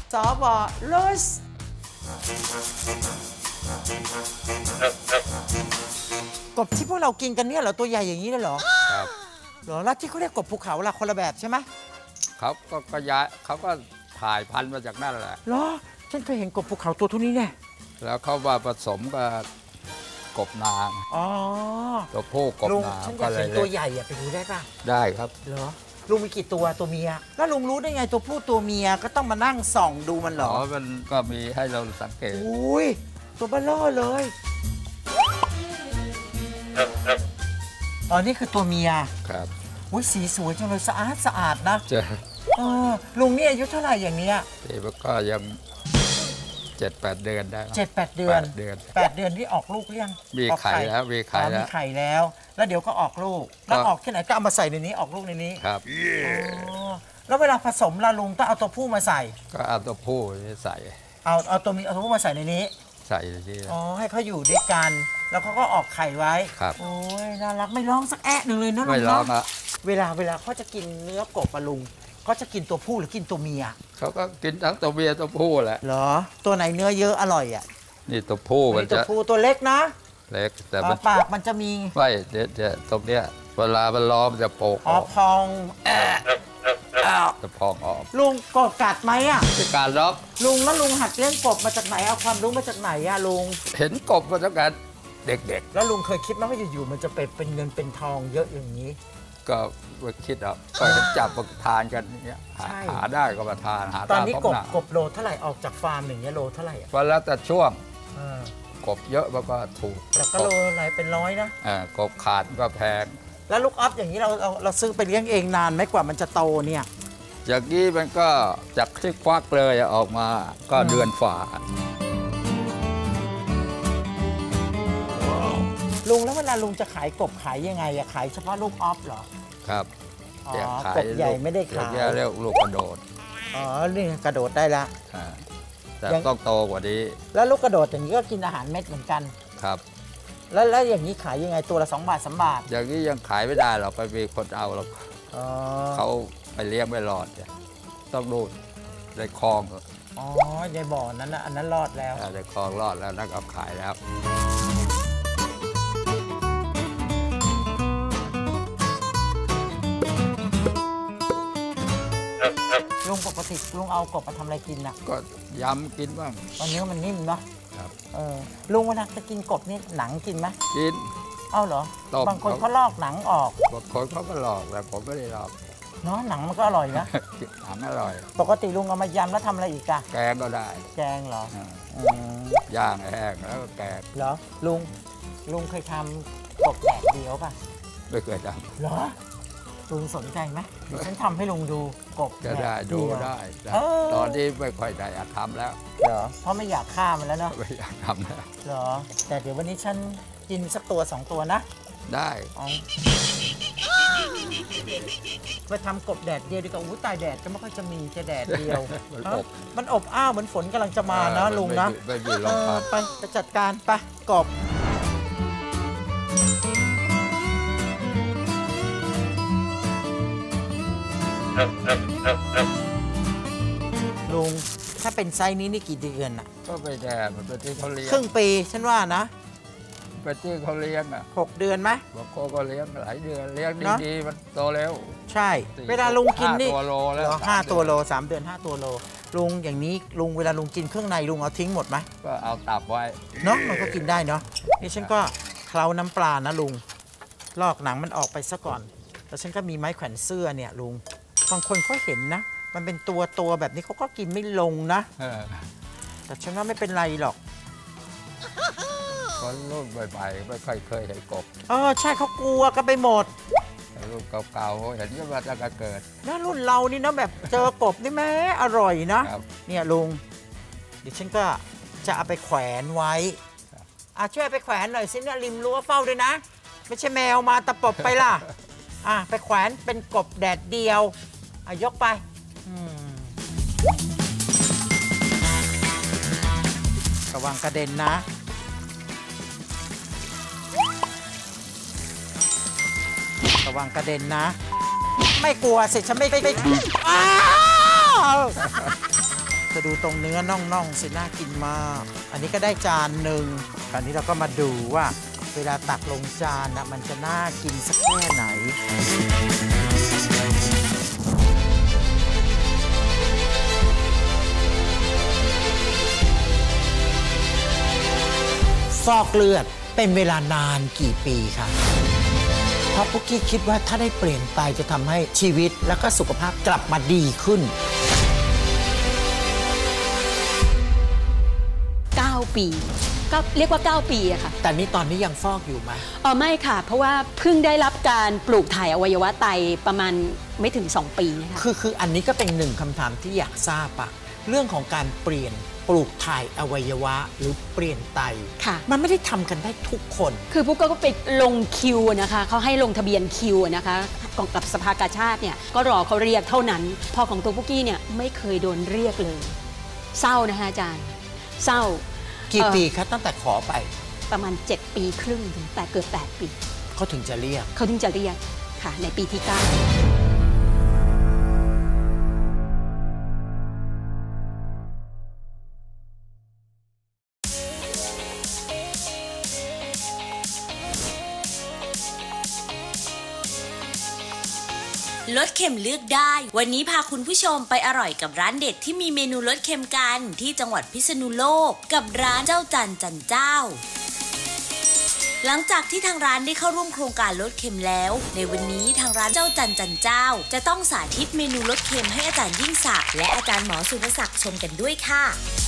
สบโรสกบที่พวกเรากินกันเนี่ยเหรอตัวใหญ่อย่างนี้เลยเหรอครับเหรอแล้วที่เขาเรียกกบภูเขาล่ะคนละแบบใช่ไหมเขาก็ย้ายเขาก็ถ่ายพันธุ์มาจากนั่นแหละเหรอฉันเคยเห็นกบภูเขาตัวเท่านี้เนี่ยแล้วเขามาผสมกับกบนางอ๋อตัวผู้กบนางฉันอยากเห็นตัวใหญ่อะไปดูได้ป่ะได้ครับเหรอลุงมีกี่ตัวเมียแล้วลุงรู้ได้ไงตัวผู้ตัวเมียก็ต้องมานั่งส่องดูมันเหรอมันก็มีให้เราสังเกตอุ้ยตัวเบ้อเร่อเลยอ๋อนี่คือตัวเมียครับอุ้ยสีสวยจังเลยสะอาดนะจะลุงนี่อายุเท่าไหร่อย่างเนี้ยก็ยัง7-8 เดือนได้ 7-8 เดือน8 เดือนที่ออกลูกหรือยังมีไข่แล้วมีไข่แล้วแล้วเดี๋ยวก็ออกลูกแล้วออกที่ไหนก็เอามาใส่ในนี้ออกลูกในนี้ครับแล้วเวลาผสมละลุงต้องเอาตัวผู้มาใส่ก็เอาตัวผู้ใส่เอาตัวผู้มาใส่ในนี้ใส่ที่ให้เขาอยู่ด้วยกันแล้วเขาก็ออกไข่ไว้ครับโอ้ยน่ารักไม่ร้องสักแอะหนึ่งเลยนะลุงไม่ร้องอะเวลาเขาจะกินเนื้อกบลุงเขาจะกินตัวผู้หรือกินตัวเมียเขาก็กินทั้งตัวเมียตัวผู้แหละเหรอตัวไหนเนื้อเยอะอร่อยอ่ะนี่ตัวผู้มันจะตัวผู้ตัวเล็กนะเล็กแต่ปากมันจะมีไม่เดี๋ยวตรงเนี้ยเวลามันล้อมจะโปกพองจะพองออกลุงกบกัดไหมอ่ะเป็นการล็อกลุงแล้วลุงหัดเลี้ยงกบมาจากไหนเอาความรู้มาจากไหนอะลุงเห็นกบมาตั้งแต่เด็กๆแล้วลุงเคยคิดไหมว่าอยู่ๆมันจะเป็นเงินเป็นทองเยอะอย่างนี้ก็ไม่คิดก็เห็นจับมาทานกันเนี่ยหาได้ก็มาทานหาตอนนี้กบโลเท่าไหร่ออกจากฟาร์มอย่างเงี้ยโลเท่าไหร่วันละแต่ช่วงกบเยอะมันก็ถูกแต่ก็โลอะไรเป็นร้อยนะกบขาดก็แพงแล้วลูกออฟอย่างนี้เราซื้อไปเลี้ยงเองนานไหมกว่ามันจะโตเนี่ยจากนี้มันก็จากที่ควักเลยออกมาก็เดือนฝ่าลุงแล้วเวลาลุงจะขายกบขายยังไงอะขายเฉพาะลูกออฟเหรอครับกบใหญ่ไม่ได้ขายเรียกลูกกระโดดนี่กระโดดได้ละแต่ต้องโตกว่านี้แล้วลูกกระโดดอย่างนี้ก็กินอาหารเม็ดเหมือนกันครับแล้วอย่างนี้ขายยังไงตัวละ2 บาท3 บาทอย่างนี้ยังขายไม่ได้หรอกไปมีคนเอาหรอกเขาไปเลี้ยงไม่รอดต้องดูในคลองในบ่อนั้นนะอันนั้นรอดแล้วในคลองรอดแล้วนั่นก็ขายแล้วลุงปกติลุงเอากบมาทำอะไรกินนะก็ยำกินบ้างเนื้อมันนิ่มเนาะครับลุงเวลาจะกินกบนี่หนังกินไหมกินเหรอบางคนเขาลอกหนังออกบางคนเขาก็ลอกแต่ผมไม่ได้ลอกเนาะหนังมันก็อร่อยนะหนังอร่อยปกติลุงเอามายำแล้วทำอะไรอีกอะแกงก็ได้แกงเหรอย่างแห้งแล้วก็แกงเหรอลุงเคยทำกบแดดเดียวป่ะไม่เคยทำเหรอลุงสนใจไหมเดี๋ยวฉันทำให้ลุงดูกบจะได้ดูได้ตอนนี้ไม่ค่อยได้อยากทำแล้วเหรอเพราะไม่อยากฆ่ามันแล้วเนาะไม่อยากทำแล้วเหรอแต่เดี๋ยววันนี้ฉันกินสักตัว2 ตัวนะได้ไปทำกบแดดเดียวดีกว่าตายแดดก็ไม่ค่อยจะมีจะแดดเดียวมันอบอ้าวเหมือนฝนกำลังจะมานะลุงนะไปจัดการไปกบลุงถ้าเป็นไซส์นี้นี่กี่เดือนอ่ะก็ไปแดดมันเป็นที่เขาเลี้ยงครึ่งปีฉันว่านะเป็นที่เขาเลี้ยง 6 เดือนไหมบางคนก็เลี้ยงหลายเดือนเลี้ยงดีๆมันโตเร็วใช่เวลาลุงกินนี่ 5 ตัวโลแล้ว 5 ตัวโล3 เดือน5 ตัวโลลุงอย่างนี้ลุงเวลาลุงกินเครื่องในลุงเอาทิ้งหมดไหมก็เอาตับไว้เนาะมันก็กินได้เนาะนี่ฉันก็เคล้าน้ำปลานะลุงลอกหนังมันออกไปซะก่อนแล้วฉันก็มีไม้แขวนเสื้อเนี่ยลุงบางคนเขาเห็นนะมันเป็นตัวแบบนี้เขาก็กินไม่ลงนะแต่ฉันว่าไม่เป็นไรหรอกคนรุ่นใหม่ๆไม่ค่อยเคยเห็นกบใช่เขากลัวกันไปหมดรุ่นเก่าๆเห็นก็มาตั้งแต่เกิดนะรุ่นเรานี่นะแบบเจอกบนี่แม่อร่อยนะเนี่ยลุงเดี๋ยวฉันก็จะเอาไปแขวนไว้ช่วยไปแขวนหน่อยสิเนี่ยริมรั้วเฝ้าด้วยนะไม่ใช่แมวมาตะปบไปล่ะไปแขวนเป็นกบแดดเดียวยกไประวังกระเด็นนะระวังกระเด็นนะไม่กลัวสิฉันไม่จะดูตรงเนื้อน่องๆสิน่ากินมากอันนี้ก็ได้จานหนึ่งคราวนี้เราก็มาดูว่าเวลาตักลงจานนะมันจะน่ากินสักแค่ไหนฟอกเลือดเป็นเวลานานกี่ปีคะเพราะปุ๊กกี้คิดว่าถ้าได้เปลี่ยนไปจะทำให้ชีวิตและก็สุขภาพกลับมาดีขึ้น 9 ปีก็เรียกว่า9 ปีอะค่ะแต่นี่ตอนนี้ยังฟอกอยู่ไหมไม่ค่ะเพราะว่าเพิ่งได้รับการปลูกถ่ายอวัยวะไตประมาณไม่ถึง2 ปีนะคะคืออันนี้ก็เป็นหนึ่งคำถามที่อยากทราบอะเรื่องของการเปลี่ยนปลูกถ่ายอวัยวะหรือเปลี่ยนไตมันไม่ได้ทำกันได้ทุกคนคือพวกก็ไปลงคิวนะคะเขาให้ลงทะเบียนคิวนะคะกับสภากาชาดเนี่ยก็รอเขาเรียกเท่านั้นพอของตัวพุกกี้เนี่ยไม่เคยโดนเรียกเลยเศร้านะคะอาจารย์เศร้ากี่ปีคะตั้งแต่ขอไปประมาณ7 ปีครึ่งถึงเกือบ8 ปีเขาถึงจะเรียกค่ะในปีที่ 9 ลดเค็มเลือกได้วันนี้พาคุณผู้ชมไปอร่อยกับร้านเด็ดที่มีเมนูลดเค็มกันที่จังหวัดพิษณุโลกกับร้านเจ้าจันจันเจ้าหลังจากที่ทางร้านได้เข้าร่วมโครงการลดเค็มแล้วในวันนี้ทางร้านเจ้าจันจันเจ้าจะต้องสาธิตเมนูลดเค็มให้อาจารย์ยิ่งศักดิ์และอาจารย์หมอสุรศักดิ์ชมกันด้วยค่ะ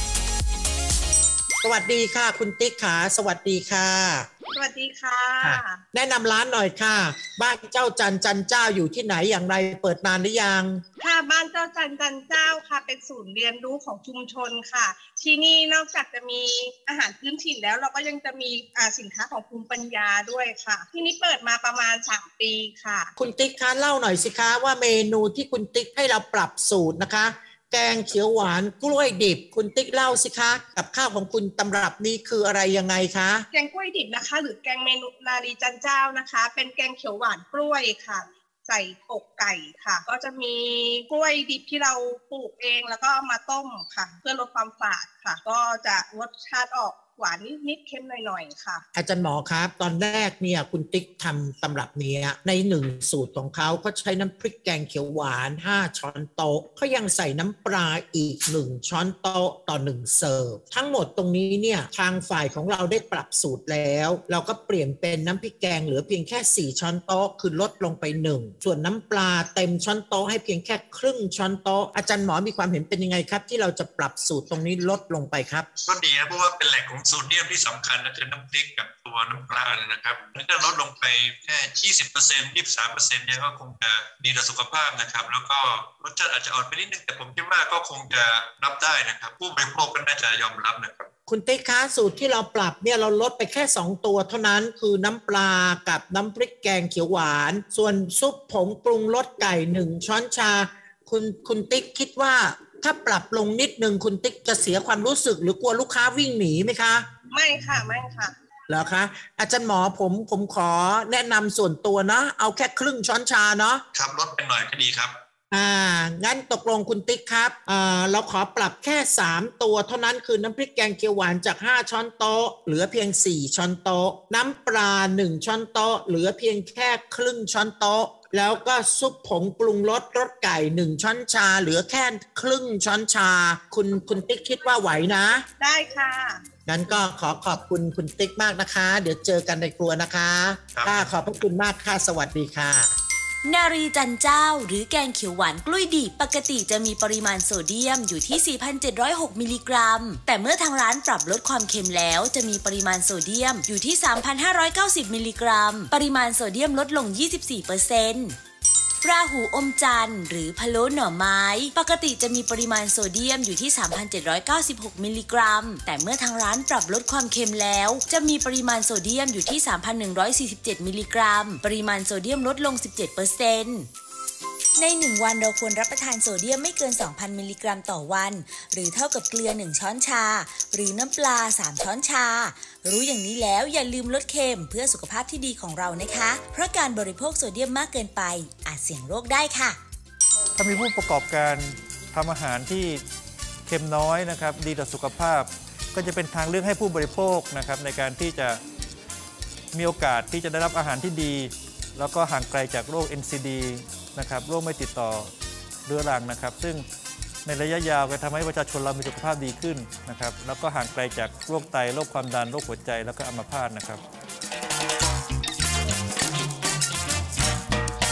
สวัสดีค่ะคุณติ๊กขาสวัสดีค่ะสวัสดีค่ะแนะนำร้านหน่อยค่ะบ้านเจ้าจันจันเจ้าอยู่ที่ไหนอย่างไรเปิดนานหรือยังค่ะบ้านเจ้าจันจันเจ้าค่ะเป็นศูนย์เรียนรู้ของชุมชนค่ะที่นี่นอกจากจะมีอาหารพื้นถิ่นแล้วเราก็ยังจะมีสินค้าของภูมิปัญญาด้วยค่ะที่นี่เปิดมาประมาณ3 ปีค่ะคุณติ๊กคะเล่าหน่อยสิคะว่าเมนูที่คุณติ๊กให้เราปรับสูตรนะคะแกงเขียวหวานกล้วยดิบคุณติ๊กเล่าสิคะกับข้าวของคุณตำรับนี้คืออะไรยังไงคะแกงกล้วยดิบนะคะหรือแกงเมนูนารีจันเจ้านะคะเป็นแกงเขียวหวานกล้วยค่ะใส่อกไก่ค่ะก็จะมีกล้วยดิบที่เราปลูกเองแล้วก็มาต้มค่ะเพื่อลดความฝาดค่ะก็จะรสชาติออกหวานนิดๆเค็มหน่อยๆค่ะอาจารย์หมอครับตอนแรกเนี่ยคุณติ๊กทำตำรับนี้ใน1 สูตรของเขาใช้น้ำพริกแกงเขียวหวาน5 ช้อนโต๊ะเขายังใส่น้ำปลาอีก1 ช้อนโต๊ะต่อ1 เสิร์ฟทั้งหมดตรงนี้เนี่ยทางฝ่ายของเราได้ปรับสูตรแล้วเราก็เปลี่ยนเป็นน้ำพริกแกงเหลือเพียงแค่4 ช้อนโต๊ะคือลดลงไป1ส่วนน้ำปลาเต็มช้อนโต๊ะให้เพียงแค่ครึ่งช้อนโต๊ะอาจารย์หมอมีความเห็นเป็นยังไงครับที่เราจะปรับสูตรตรงนี้ลดลงไปครับก็ดีนะเพราะว่าเป็นแหล่งของโซเดียมที่สำคัญนะคือน้ำพริกกับตัวน้ำปลานะครับนี่ก็ลดลงไปแค่ 20% 23% เนี่ยก็คงจะดีต่อสุขภาพนะครับแล้วก็รสชาติอาจจะอ่อนไปนิดนึงแต่ผมคิดว่าก็คงจะรับได้นะครับผู้บริโภคก็น่าจะยอมรับนะครับคุณติ๊กคะสูตรที่เราปรับเนี่ยเราลดไปแค่2 ตัวเท่านั้นคือน้ำปลากับน้ำพริกแกงเขียวหวานส่วนซุปผงปรุงรสไก่1 ช้อนชาคุณติ๊กคิดว่าถ้าปรับลงนิดนึงคุณติ๊กจะเสียความรู้สึกหรือกลัวลูกค้าวิ่งหนีไหมคะไม่ค่ะไม่ค่ะเหรอคะอาจารย์หมอผมขอแนะนำส่วนตัวนะเอาแค่ครึ่งช้อนชาเนาะครับลดไปหน่อยก็ดีครับงั้นตกลงคุณติ๊กครับเราขอปรับแค่3 ตัวเท่านั้นคือน้ำพริกแกงเขียวหวานจาก5 ช้อนโต๊ะเหลือเพียง4 ช้อนโต๊ะน้ำปลา1 ช้อนโต๊ะเหลือเพียงแค่ครึ่งช้อนโต๊ะแล้วก็ซุปผงปรุงรสไก่1 ช้อนชาเหลือแค่ครึ่งช้อนชาคุณติ๊กคิดว่าไหวนะได้ค่ะงั้นก็ขอบคุณคุณติ๊กมากนะคะเดี๋ยวเจอกันในครัวนะคะค่ะขอบพระคุณมากค่ะสวัสดีค่ะนารีจันเจ้าหรือแกงเขียวหวานกล้วยดิบปกติจะมีปริมาณโซเดียมอยู่ที่ 4,706 มิลลิกรัมแต่เมื่อทางร้านปรับลดความเค็มแล้วจะมีปริมาณโซเดียมอยู่ที่ 3,590 มิลลิกรัมปริมาณโซเดียมลดลง 24%ราหูอมจันทร์หรือพะโล้หน่อไม้ปกติจะมีปริมาณโซเดียมอยู่ที่ 3,796 มิลลิกรัมแต่เมื่อทางร้านปรับลดความเค็มแล้วจะมีปริมาณโซเดียมอยู่ที่ 3,147 มิลลิกรัมปริมาณโซเดียมลดลง 17%ใน1 วันเราควรรับประทานโซเดียมไม่เกิน 2,000 มิลลิกรัมต่อวันหรือเท่ากับเกลือ1 ช้อนชาหรือน้ำปลา3 ช้อนชารู้อย่างนี้แล้วอย่าลืมลดเค็มเพื่อสุขภาพที่ดีของเรานะคะเพราะการบริโภคโซเดียมมากเกินไปอาจเสี่ยงโรคได้ค่ะถ้ามีผู้ประกอบการทำอาหารที่เค็มน้อยนะครับดีต่อสุขภาพก็จะเป็นทางเลือกให้ผู้บริโภคนะครับในการที่จะมีโอกาสที่จะได้รับอาหารที่ดีแล้วก็ห่างไกลจากโรค NCD นะครับโรคไม่ติดต่อเรื้อรังนะครับซึ่งในระยะยาวจะทำให้ประชาชนเรามีสุขภาพดีขึ้นนะครับแล้วก็ห่างไกลจากโรคไตโรคความดันโรคหัวใจแล้วก็อัมพาตนะครับ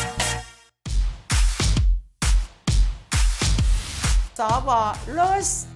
สว.ลุส